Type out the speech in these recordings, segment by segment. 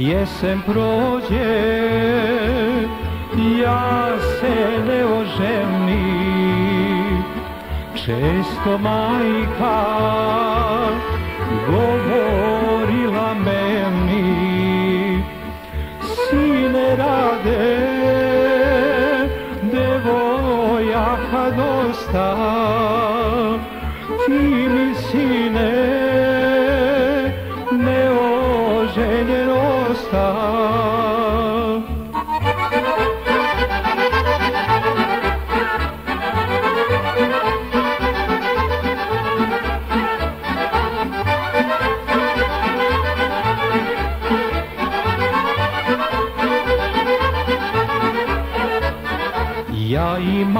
Jesen prođe, ja se ne oženim. Često majka govorila meni: sine Rade, devojaka dosta, ti mi sine neoženjen osta. Ja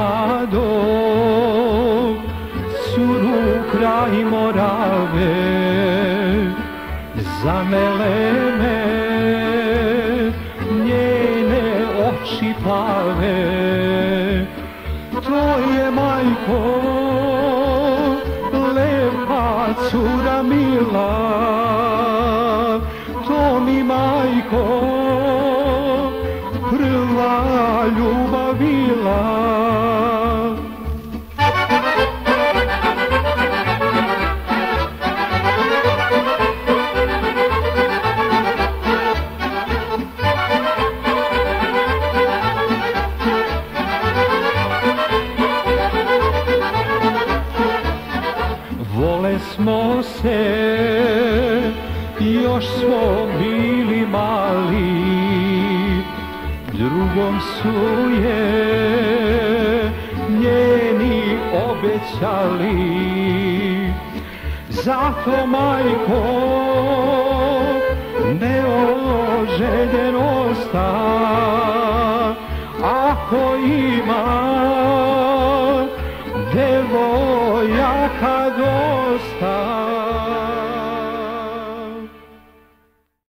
imadom curu kraj Morave, zamelene njene oči plave. To je, majko, lepa cura mila, to mi, majko, prva ljubav bila. Vole smo se, još smo bili mali, drugom su je njeni obećali. Zato, majko, neoženjen osta, ako ima devojaka dosta.